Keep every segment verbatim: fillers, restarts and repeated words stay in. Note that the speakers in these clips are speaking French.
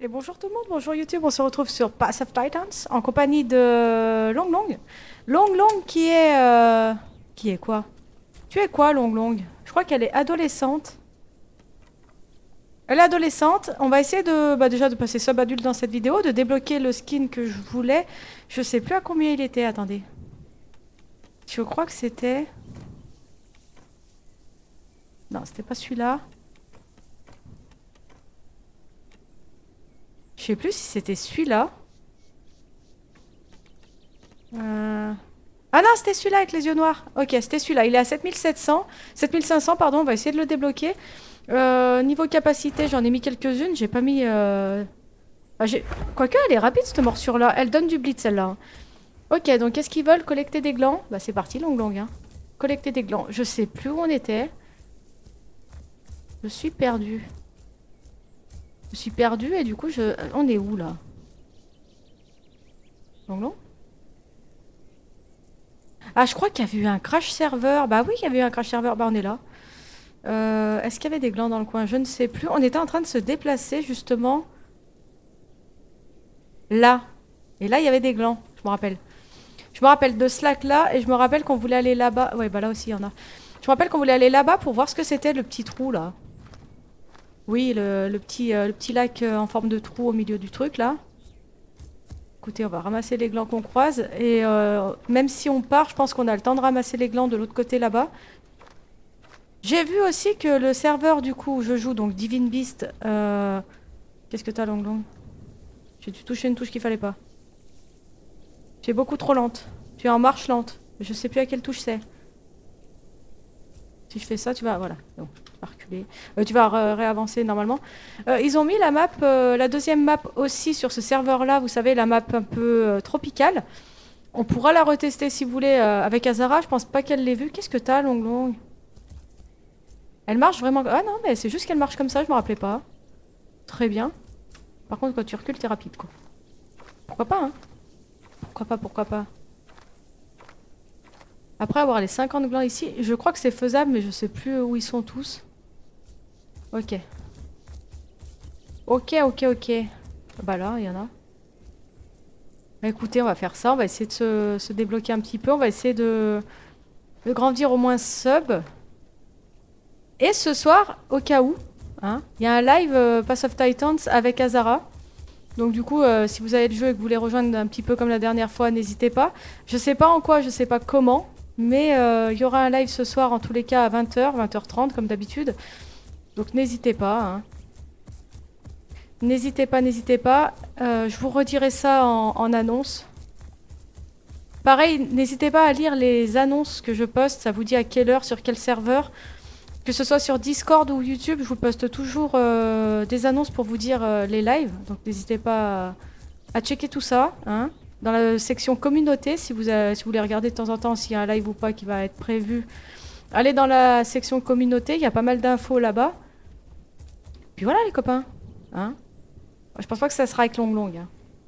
Et bonjour tout le monde, bonjour YouTube, on se retrouve sur Path of Titans en compagnie de Long Long. Long Long qui est... euh, Qui est quoi? Tu es quoi Long Long? Je crois qu'elle est adolescente. Elle est adolescente, on va essayer de... Bah déjà de passer sub adulte dans cette vidéo, de débloquer le skin que je voulais. Je sais plus à combien il était, attendez. Je crois que c'était... Non, c'était pas celui-là. Je sais plus si c'était celui-là. Euh... Ah non, c'était celui-là avec les yeux noirs. Ok, c'était celui-là. Il est à sept mille sept cents. sept mille cinq cents, pardon. On va essayer de le débloquer. Euh, niveau capacité, j'en ai mis quelques-unes. J'ai pas mis... Euh... Ah, quoique, elle est rapide, cette morsure-là. Elle donne du blitz, celle-là. Hein. Ok, donc qu'est-ce qu'ils veulent? Collecter des glands? Bah, c'est parti, long long. Hein. Collecter des glands. Je sais plus où on était. Je suis perdue. Je suis perdue et du coup, je... On est où, là? Long long? Ah, je crois qu'il y avait eu un crash serveur. Bah oui, il y avait eu un crash serveur. Bah, on est là. Euh, Est-ce qu'il y avait des glands dans le coin? Je ne sais plus. On était en train de se déplacer, justement. Là. Et là, il y avait des glands. Je me rappelle. Je me rappelle de Slack là. Et je me rappelle qu'on voulait aller là-bas. Ouais, bah là aussi, il y en a. Je me rappelle qu'on voulait aller là-bas pour voir ce que c'était, le petit trou, là. Oui, le, le petit, euh, le petit lac euh, en forme de trou au milieu du truc, là. Écoutez, on va ramasser les glands qu'on croise. Et euh, même si on part, je pense qu'on a le temps de ramasser les glands de l'autre côté là-bas. J'ai vu aussi que le serveur du coup où je joue, donc Divine Beast... Euh... Qu'est-ce que t'as, Long Long? J'ai dû toucher une touche qu'il fallait pas. Tu es beaucoup trop lente. Tu es en marche lente. Je sais plus à quelle touche c'est. Si je fais ça, tu vas... Voilà. Donc, tu vas reculer. Euh, tu vas ré réavancer normalement. Euh, ils ont mis la map, euh, la deuxième map aussi sur ce serveur-là. Vous savez, la map un peu euh, tropicale. On pourra la retester si vous voulez euh, avec Azara. Je pense pas qu'elle l'ait vue. Qu'est-ce que t'as, Long Long? Elle marche vraiment... Ah non, mais c'est juste qu'elle marche comme ça, je me rappelais pas. Très bien. Par contre, quand tu recules, t'es rapide, quoi. Pourquoi pas, hein? Pourquoi pas, pourquoi pas. Après avoir les cinquante glands ici, je crois que c'est faisable, mais je sais plus où ils sont tous. Ok. Ok, ok, ok. Bah là, il y en a. Bah écoutez, on va faire ça. On va essayer de se, se débloquer un petit peu. On va essayer de, de grandir au moins sub. Et ce soir, au cas où, hein, il y a un live euh, Path of Titans avec Azara. Donc du coup, euh, si vous avez le jeu et que vous voulez rejoindre un petit peu comme la dernière fois, n'hésitez pas. Je sais pas en quoi, je sais pas comment, mais euh, il y aura un live ce soir en tous les cas à vingt heures, vingt heures trente comme d'habitude. Donc n'hésitez pas. Hein. N'hésitez pas, n'hésitez pas. Euh, je vous redirai ça en, en annonce. Pareil, n'hésitez pas à lire les annonces que je poste. Ça vous dit à quelle heure, sur quel serveur. Que ce soit sur Discord ou YouTube, je vous poste toujours euh, des annonces pour vous dire euh, les lives. Donc n'hésitez pas à, à checker tout ça. Hein. Dans la section communauté, si vous, avez, si vous voulez regarder de temps en temps s'il y a un live ou pas qui va être prévu, allez dans la section communauté, il y a pas mal d'infos là-bas. Puis voilà les copains. Hein. Je pense pas que ça sera avec Long Long. Hein.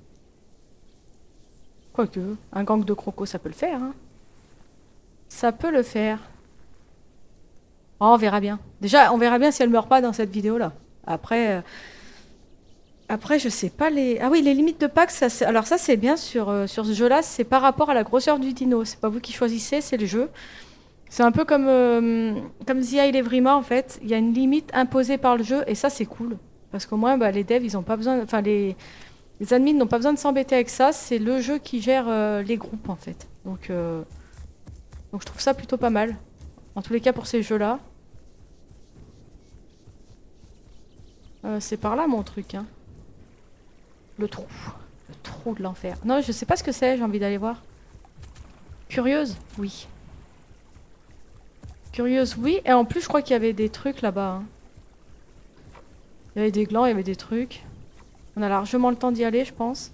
Quoique, un gang de crocos, ça peut le faire. Hein. Ça peut le faire. Oh, on verra bien. Déjà, on verra bien si elle meurt pas dans cette vidéo-là. Après, euh... après, je sais pas les... Ah oui, les limites de pack, ça, alors ça c'est bien sur, euh, sur ce jeu-là, c'est par rapport à la grosseur du dino. C'est pas vous qui choisissez, c'est le jeu. C'est un peu comme, euh, comme The Isle Evrima en fait. Il y a une limite imposée par le jeu et ça c'est cool. Parce qu'au moins, bah, les devs, ils ont pas besoin... Enfin, les, les admins n'ont pas besoin de s'embêter avec ça. C'est le jeu qui gère euh, les groupes en fait. Donc, euh... Donc je trouve ça plutôt pas mal. En tous les cas pour ces jeux-là. Euh, c'est par là mon truc. Hein. Le trou. Le trou de l'enfer. Non, je sais pas ce que c'est, j'ai envie d'aller voir. Curieuse? Oui. Curieuse, oui. Et en plus, je crois qu'il y avait des trucs là-bas. Hein. Il y avait des glands, il y avait des trucs. On a largement le temps d'y aller, je pense.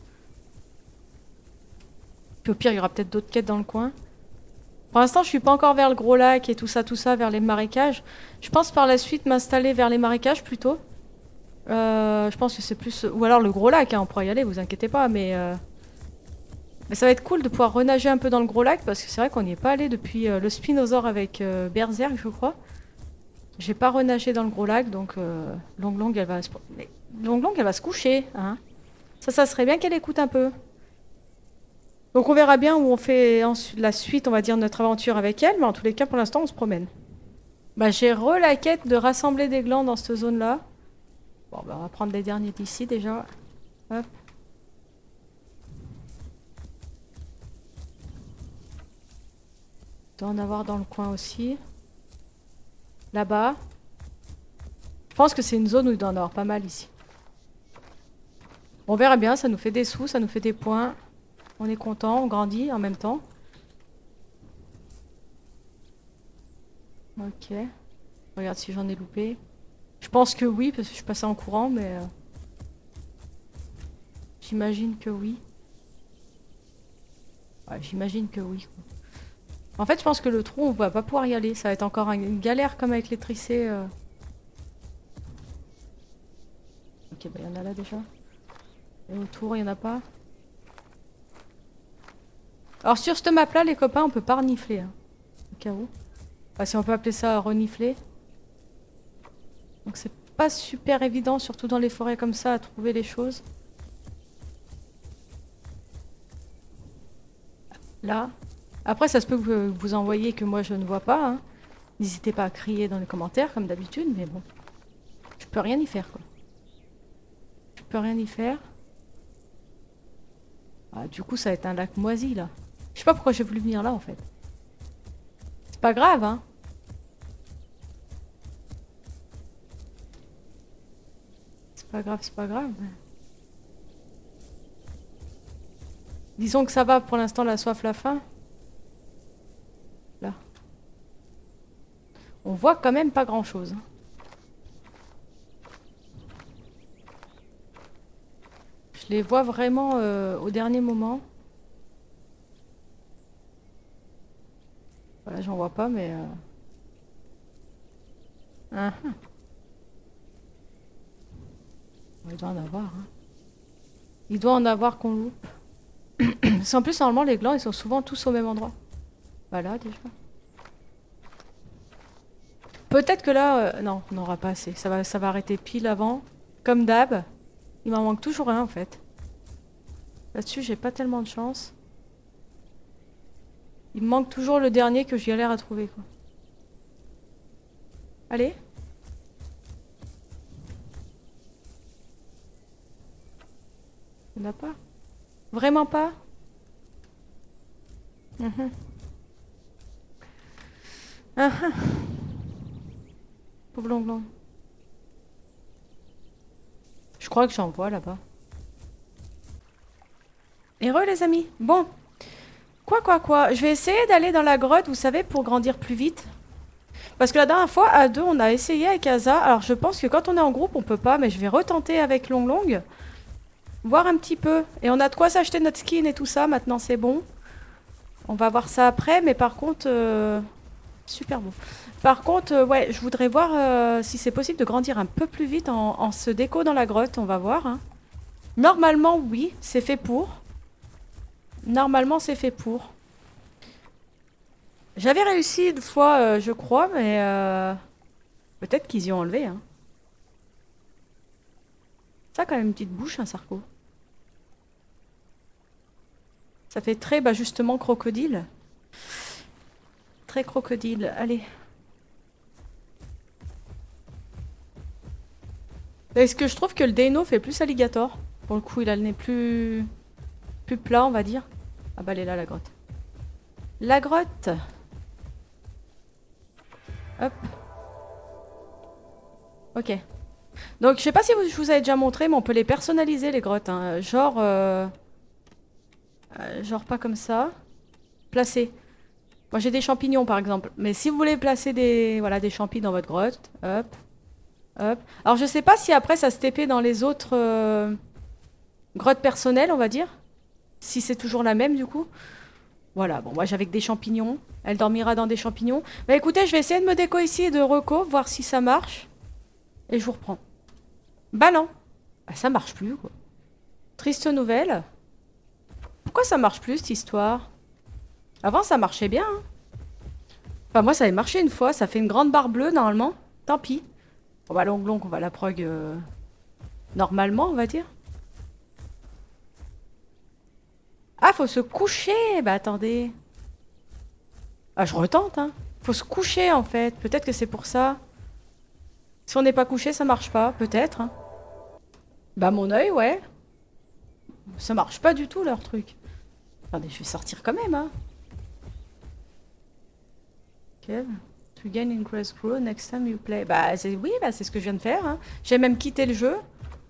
Puis au pire, il y aura peut-être d'autres quêtes dans le coin. Pour l'instant, je suis pas encore vers le gros lac et tout ça, tout ça, vers les marécages. Je pense par la suite m'installer vers les marécages plutôt. Euh, je pense que c'est plus... Ou alors le gros lac, hein, on pourra y aller, vous inquiétez pas, mais... Euh... Mais ça va être cool de pouvoir renager un peu dans le gros lac, parce que c'est vrai qu'on n'y est pas allé depuis euh, le Spinosaur avec euh, Berserk, je crois. J'ai pas renagé dans le gros lac, donc euh, Long Long, elle va... Mais Long Long, elle va se coucher. Hein. Ça, ça serait bien qu'elle écoute un peu. Donc on verra bien où on fait la suite, on va dire, notre aventure avec elle. Mais en tous les cas, pour l'instant, on se promène. Bah, j'ai re la quête de rassembler des glands dans cette zone-là. Bon, bah, on va prendre les derniers d'ici déjà. Hop. Il doit en avoir dans le coin aussi. Là-bas. Je pense que c'est une zone où il doit en avoir pas mal ici. On verra bien, ça nous fait des sous, ça nous fait des points. On est content, on grandit en même temps. Ok. Regarde si j'en ai loupé. Je pense que oui, parce que je suis passée en courant, mais... Euh... J'imagine que oui. Ouais, j'imagine que oui. En fait, je pense que le trou, on va pas pouvoir y aller. Ça va être encore une galère comme avec les tricés. Euh... Ok, bah il y en a là déjà. Et autour, il n'y en a pas. Alors sur cette map là, les copains, on peut pas renifler. Hein, au cas où. Enfin, si on peut appeler ça renifler. Donc c'est pas super évident, surtout dans les forêts comme ça, à trouver les choses. Là. Après, ça se peut que vous envoyez que moi je ne vois pas. Hein. N'hésitez pas à crier dans les commentaires, comme d'habitude, mais bon. Je peux rien y faire, quoi. Je peux rien y faire. Ah, du coup, ça va être un lac moisi, là. Je sais pas pourquoi j'ai voulu venir là, en fait. C'est pas grave, hein. C'est pas grave, c'est pas grave. Disons que ça va pour l'instant, la soif, la faim. Là. On voit quand même pas grand-chose. Hein. Je les vois vraiment euh, au dernier moment. Voilà, j'en vois pas, mais... Euh... Uh -huh. Il doit en avoir. Hein. Il doit en avoir qu'on loupe. C'est en plus, normalement, les glands, ils sont souvent tous au même endroit. Voilà, déjà. Peut-être que là... Euh... Non, on n'aura pas assez. Ça va, ça va arrêter pile avant. Comme d'hab. Il m'en manque toujours un, en fait. Là-dessus, j'ai pas tellement de chance. Il me manque toujours le dernier que j'ai l'air à trouver, quoi. Allez. Il n'y en a pas? Vraiment pas? Mm-hmm. Uh-huh. Pauvre long long. Je crois que j'en vois là-bas. Heureux les amis. Bon. Quoi, quoi, quoi. Je vais essayer d'aller dans la grotte, vous savez, pour grandir plus vite. Parce que la dernière fois, à deux, on a essayé avec Asa. Alors je pense que quand on est en groupe, on peut pas, mais je vais retenter avec Long Long. Voir un petit peu. Et on a de quoi s'acheter notre skin et tout ça, maintenant c'est bon. On va voir ça après, mais par contre... Euh... Super beau. Par contre, euh, ouais, je voudrais voir euh, si c'est possible de grandir un peu plus vite en, en se déco dans la grotte, on va voir. Hein. Normalement, oui, c'est fait pour. Normalement, c'est fait pour. J'avais réussi une fois, euh, je crois, mais... Euh... Peut-être qu'ils y ont enlevé. Hein. Ça a quand même une petite bouche, un sarco. Ça fait très, bah, justement, crocodile. Très crocodile. Allez. Est-ce que je trouve que le Deno fait plus alligator? Pour le coup, il a le nez plus... plus plat, on va dire. Ah bah, elle est là, la grotte. La grotte. Hop. Ok. Donc, je sais pas si vous, je vous avais déjà montré, mais on peut les personnaliser, les grottes. Hein. Genre... Euh... Euh, genre pas comme ça. Placer. Moi, j'ai des champignons, par exemple. Mais si vous voulez placer des, voilà, des champis dans votre grotte, hop, hop. Alors, je sais pas si après, ça se T P dans les autres euh, grottes personnelles, on va dire. Si c'est toujours la même, du coup. Voilà, bon, moi, j'ai avec des champignons. Elle dormira dans des champignons. Bah, écoutez, je vais essayer de me déco ici et de reco, voir si ça marche. Et je vous reprends. Bah non. Bah, ça marche plus, quoi. Triste nouvelle. Pourquoi ça marche plus, cette histoire? Avant, ça marchait bien. Hein. Enfin, moi, ça avait marché une fois. Ça fait une grande barre bleue, normalement. Tant pis. On va long long, on va la prog... Euh... Normalement, on va dire. Ah, faut se coucher. Bah attendez. Ah, je retente, hein. Faut se coucher en fait. Peut-être que c'est pour ça. Si on n'est pas couché, ça marche pas. Peut-être. Hein. Bah mon œil, ouais. Ça marche pas du tout leur truc. Attendez, je vais sortir quand même, hein. Ok. To gain increased grow next time you play. Bah c'est oui, bah c'est ce que je viens de faire. Hein. J'ai même quitté le jeu.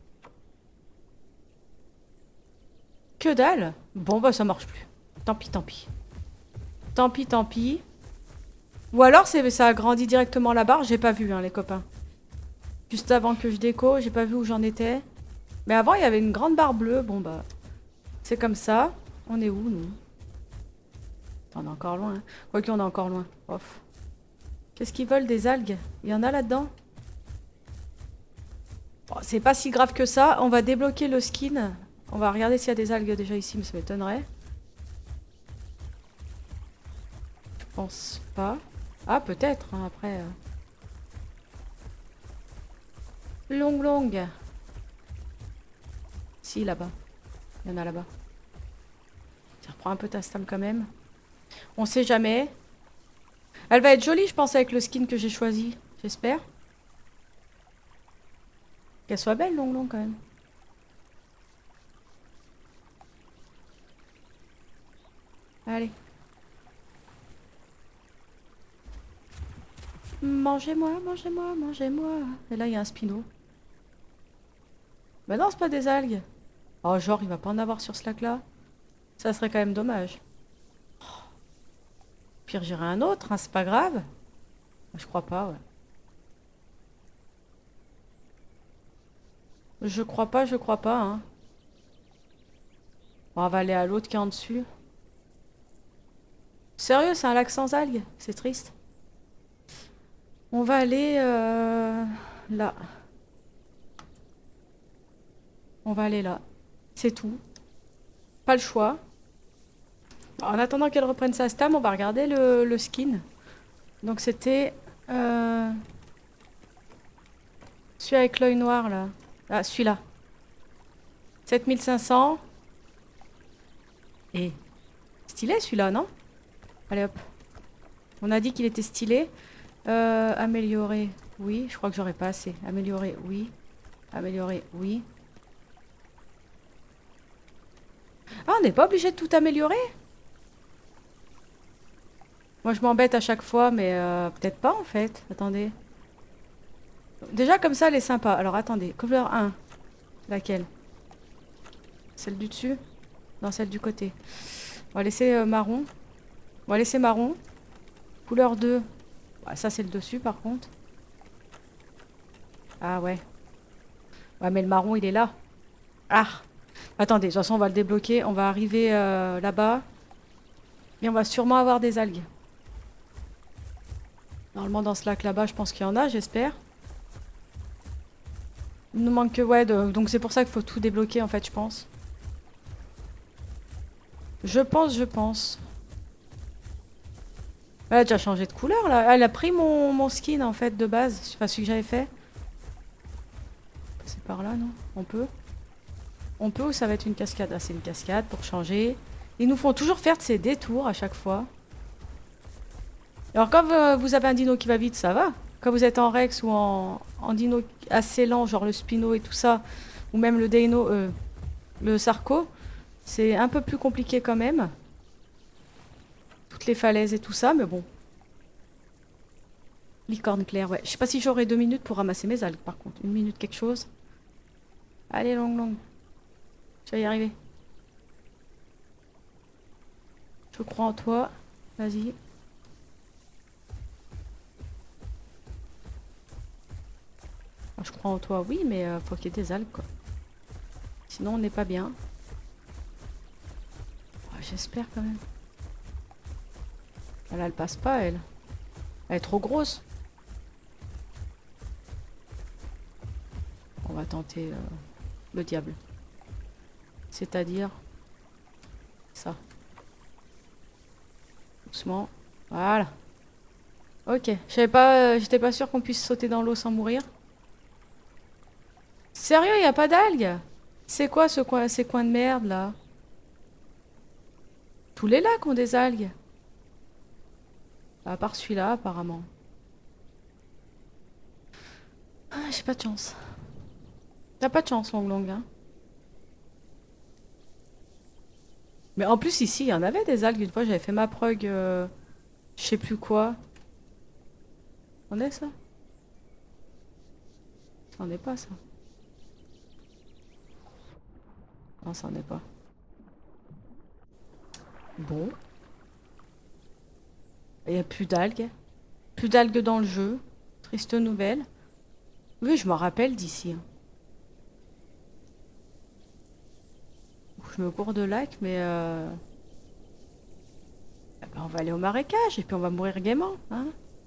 Que dalle. Bon bah ça marche plus. Tant pis, tant pis. Tant pis, tant pis. Ou alors ça a grandi directement la barre. J'ai pas vu, hein, les copains. Juste avant que je déco, j'ai pas vu où j'en étais. Mais avant, il y avait une grande barre bleue. Bon, bah, c'est comme ça. On est où, nous? On est encore loin. Hein. Quoique, on est encore loin. Off. Qu'est-ce qu'ils veulent, des algues? Il y en a là-dedans? Bon, c'est pas si grave que ça. On va débloquer le skin. On va regarder s'il y a des algues déjà ici, mais ça m'étonnerait. Je pense pas. Ah, peut-être, hein, après... Euh... Long, longue. Si, là-bas. Il y en a là-bas. Tu reprends un peu ta stam quand même. On sait jamais. Elle va être jolie, je pense, avec le skin que j'ai choisi. J'espère. Qu'elle soit belle, long, long, quand même. Allez. Mangez-moi, mangez-moi, mangez-moi. Et là, il y a un spino. Mais non, c'est pas des algues. Oh, genre, il va pas en avoir sur ce lac-là. Ça serait quand même dommage. Oh. Pire, j'irai un autre, hein, c'est pas grave. Je crois pas, ouais. Je crois pas, je crois pas, hein. Bon, on va aller à l'autre qui est en dessus. Sérieux, c'est un lac sans algues? C'est triste. On va aller euh, là. On va aller là. C'est tout. Pas le choix. En attendant qu'elle reprenne sa stam, on va regarder le, le skin. Donc c'était... Euh, celui avec l'œil noir là. Ah, celui-là. sept mille cinq cents. Et... Stylé celui-là, non? Allez hop. On a dit qu'il était stylé. Euh, améliorer, oui. Je crois que j'aurais pas assez. Améliorer, oui. Améliorer, oui. Ah, on n'est pas obligé de tout améliorer? Moi, je m'embête à chaque fois, mais euh, peut-être pas, en fait. Attendez. Déjà, comme ça, elle est sympa. Alors, attendez. Couleur un. Laquelle? Celle du dessus? Non, celle du côté. On va laisser euh, marron. On va laisser marron. Couleur deux. Ouais, ça, c'est le dessus, par contre. Ah, ouais. Ouais, mais le marron, il est là. Ah! Attendez, de toute façon, on va le débloquer. On va arriver euh, là-bas. Et on va sûrement avoir des algues. Normalement, dans ce lac là-bas, je pense qu'il y en a, j'espère. Il nous manque que... Ouais, de... donc c'est pour ça qu'il faut tout débloquer, en fait, je pense. Je pense, je pense. Elle a déjà changé de couleur, là. Elle a pris mon, mon skin, en fait, de base. Enfin, celui que j'avais fait. C'est par là, non? On peut? On peut ou ça va être une cascade? Ah, c'est une cascade pour changer. Ils nous font toujours faire de ces détours à chaque fois. Alors, quand vous avez un dino qui va vite, ça va. Quand vous êtes en Rex ou en, en dino assez lent, genre le Spino et tout ça, ou même le Dino, euh, le Sarco, c'est un peu plus compliqué quand même. Toutes les falaises et tout ça, mais bon. Licorne claire, ouais. Je sais pas si j'aurai deux minutes pour ramasser mes algues, par contre. Une minute quelque chose. Allez, longue, longue. Tu vas y arriver. Je crois en toi. Vas-y. Ah, je crois en toi, oui, mais euh, faut qu'il y ait des algues, quoi. Sinon, on n'est pas bien. Oh, j'espère quand même. Là, elle passe pas, elle. Elle est trop grosse. On va tenter euh, le diable. C'est-à-dire ça. Doucement. Voilà. Ok. Je savais pas, euh, j'étais pas sûre qu'on puisse sauter dans l'eau sans mourir. Sérieux, y a pas d'algues? C'est quoi ce coin, ces coins de merde là? Tous les lacs ont des algues. À part celui-là, apparemment. Ah, j'ai pas de chance. T'as pas de chance, Long Long, hein. Mais en plus, ici, il y en avait des algues. Une fois, j'avais fait ma prog, euh, je sais plus quoi. On est ça? Ça en est pas, ça. Non, ça en est pas. Bon. Il n'y a plus d'algues. Plus d'algues dans le jeu. Triste nouvelle. Oui, je m'en rappelle d'ici. Hein. Je me cours de lac, mais... Euh... Eh ben, on va aller au marécage et puis on va mourir gaiement. Hein.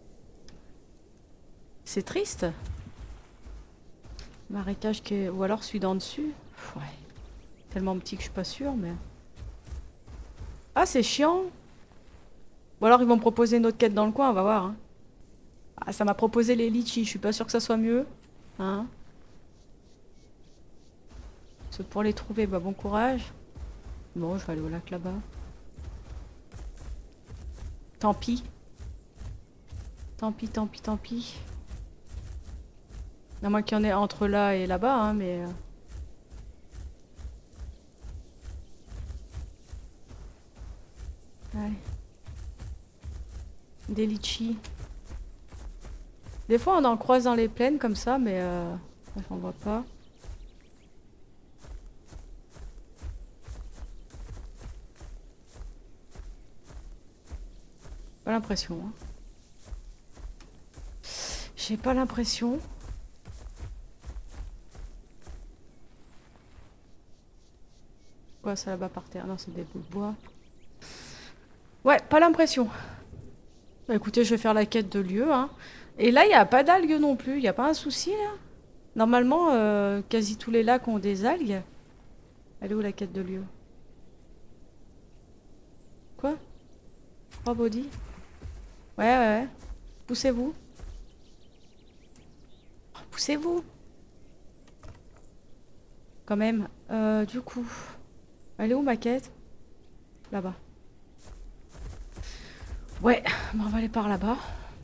C'est triste. Marécage qui est... Ou alors celui d'en dessus. Ouais. Tellement petit que je suis pas sûre, mais... Ah, c'est chiant. Ou alors ils vont me proposer une autre quête dans le coin, on va voir. Hein. Ah, ça m'a proposé les litchis, je suis pas sûre que ça soit mieux. Hein. Parce que pour les trouver, bah bon courage. Bon, je vais aller au lac là-bas. Tant pis. Tant pis, tant pis, tant pis. À moins qu'il y en ait entre là et là-bas, hein, mais... Euh... Allez. Des litchis. Des fois, on en croise dans les plaines comme ça, mais... Euh... On voit pas. Pas l'impression. Hein. J'ai pas l'impression. Quoi, ça là-bas par terre? Non, c'est des bouts de bois. Ouais, pas l'impression. Bah, écoutez, je vais faire la quête de lieu. Hein. Et là, il n'y a pas d'algues non plus. Il n'y a pas un souci, là? Normalement, euh, quasi tous les lacs ont des algues. Elle est où la quête de lieu? Quoi? Trois body? Ouais, ouais, ouais. Poussez-vous. Oh, poussez-vous. Quand même. Euh, du coup... Elle est où ma quête? Là-bas. Ouais, bon, on va aller par là-bas.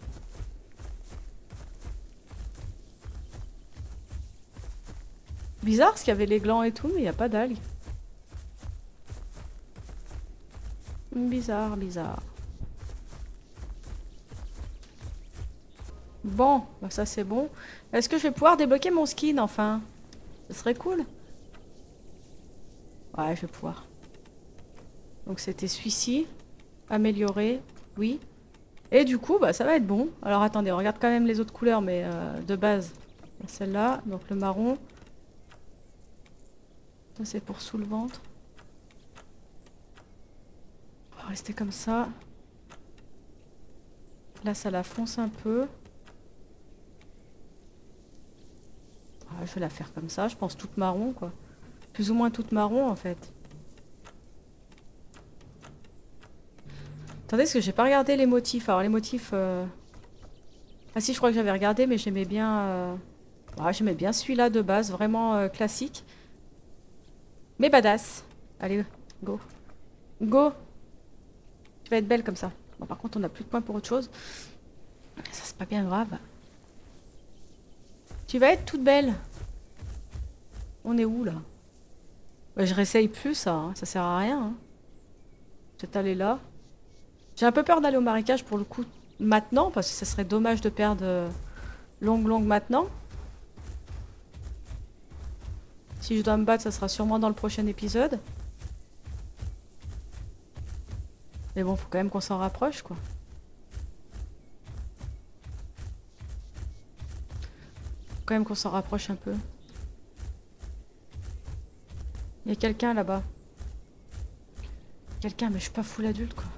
Bizarre parce qu'il y avait les glands et tout, mais il n'y a pas d'algues. Bizarre, bizarre. Bon, bah ça c'est bon. Est-ce que je vais pouvoir débloquer mon skin enfin? Ce serait cool. Ouais, je vais pouvoir. Donc c'était celui-ci. Amélioré, oui. Et du coup, bah ça va être bon. Alors attendez, on regarde quand même les autres couleurs, mais euh, de base, celle-là, donc le marron. Ça c'est pour sous le ventre. On va rester comme ça. Là, ça la fonce un peu. Ah, je vais la faire comme ça, je pense toute marron, quoi. Plus ou moins toute marron, en fait. Attendez, parce que j'ai pas regardé les motifs. Alors, les motifs... Euh... Ah si, je crois que j'avais regardé, mais j'aimais bien... Euh... Ah, j'aimais bien celui-là de base, vraiment euh, classique. Mais badass. Allez, go. Go. Tu vas être belle comme ça. Bon, par contre, on n'a plus de points pour autre chose. Ça, c'est pas bien grave. Tu vas être toute belle. On est où, là? Ouais, je réessaye plus, ça. Hein. Ça sert à rien. Hein. Peut-être aller là. J'ai un peu peur d'aller au marécage, pour le coup, maintenant. Parce que ça serait dommage de perdre euh, longue, longue maintenant. Si je dois me battre, ça sera sûrement dans le prochain épisode. Mais bon, faut quand même qu'on s'en rapproche, quoi. Faut quand même qu'on s'en rapproche un peu. Il y a quelqu'un là-bas. Quelqu'un, mais je suis pas full adulte, quoi.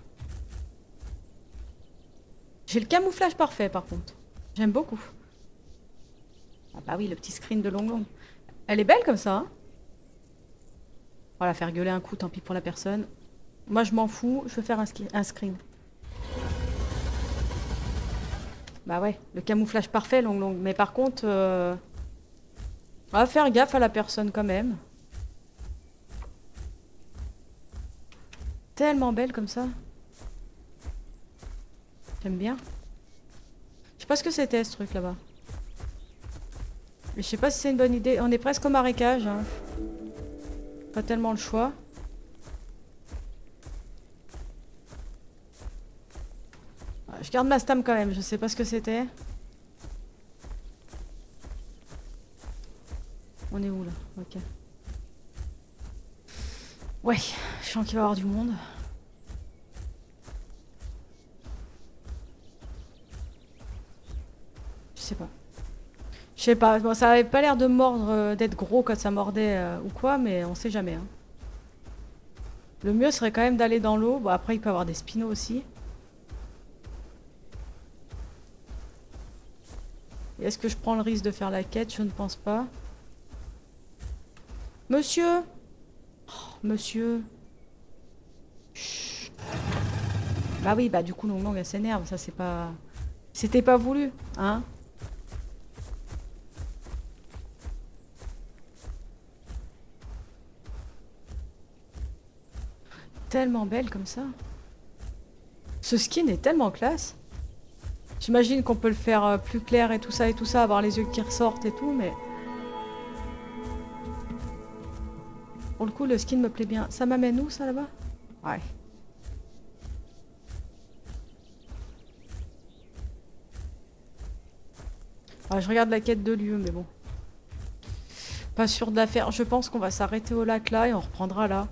J'ai le camouflage parfait, par contre. J'aime beaucoup. Ah bah oui, le petit screen de Long Long. Elle est belle comme ça, hein. On va la faire gueuler un coup, tant pis pour la personne. Moi, je m'en fous, je veux faire un, un screen. Bah ouais, le camouflage parfait, Long Long. Mais par contre, euh, On va faire gaffe à la personne quand même. Tellement belle comme ça. J'aime bien. Je sais pas ce que c'était ce truc là-bas. Mais je sais pas si c'est une bonne idée. On est presque au marécage. Hein. Pas tellement le choix. Je garde ma stam quand même. Je sais pas ce que c'était. On est où là? Ok. Ouais, je sens qu'il va y avoir du monde. Je sais pas. Je sais pas. Bon, ça avait pas l'air de mordre, euh, d'être gros quand ça mordait euh, ou quoi, mais on sait jamais. Hein. Le mieux serait quand même d'aller dans l'eau. Bon, après, il peut y avoir des spinos aussi. Est-ce que je prends le risque de faire la quête? Je ne pense pas. Monsieur! Oh, monsieur! Chut. Bah oui, bah du coup, Long Long, elle s'énerve. Ça, c'est pas... C'était pas voulu, hein? Tellement belle comme ça. Ce skin est tellement classe. J'imagine qu'on peut le faire plus clair et tout ça et tout ça, avoir les yeux qui ressortent et tout, mais... Pour le coup, le skin me plaît bien. Ça m'amène où, ça, là-bas? Ouais. Ouais, je regarde la quête de lieu, mais bon. Pas sûr de la faire. Je pense qu'on va s'arrêter au lac, là, et on reprendra là.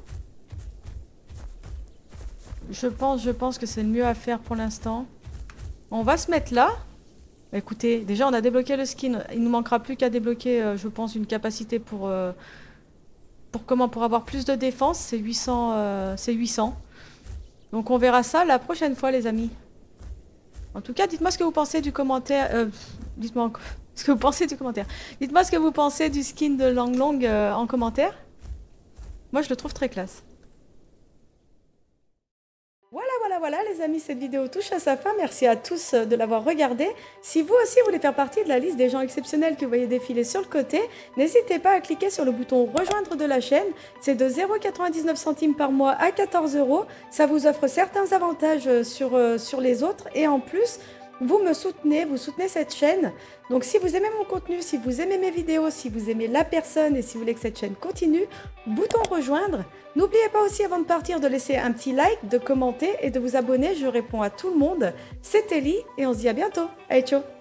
Je pense, je pense que c'est le mieux à faire pour l'instant. On va se mettre là. Écoutez, déjà, on a débloqué le skin. Il nous manquera plus qu'à débloquer, euh, je pense, une capacité pour... Euh, pour comment? Pour avoir plus de défense. C'est huit cents, euh, c'est huit cents. Donc on verra ça la prochaine fois, les amis. En tout cas, dites-moi ce que vous pensez du commentaire. Euh, dites-moi ce que vous pensez du commentaire. Dites-moi ce que vous pensez du skin de Long Long euh, en commentaire. Moi, je le trouve très classe. Voilà, voilà, voilà, les amis, cette vidéo touche à sa fin. Merci à tous de l'avoir regardée. Si vous aussi voulez faire partie de la liste des gens exceptionnels que vous voyez défiler sur le côté, n'hésitez pas à cliquer sur le bouton rejoindre de la chaîne. C'est de zéro virgule quatre-vingt-dix-neuf centimes par mois à quatorze euros. Ça vous offre certains avantages sur, euh, sur les autres. Et en plus, vous me soutenez, vous soutenez cette chaîne. Donc si vous aimez mon contenu, si vous aimez mes vidéos, si vous aimez la personne et si vous voulez que cette chaîne continue, bouton rejoindre. N'oubliez pas aussi avant de partir de laisser un petit like, de commenter et de vous abonner. Je réponds à tout le monde. C'était Ellie et on se dit à bientôt. Allez, ciao!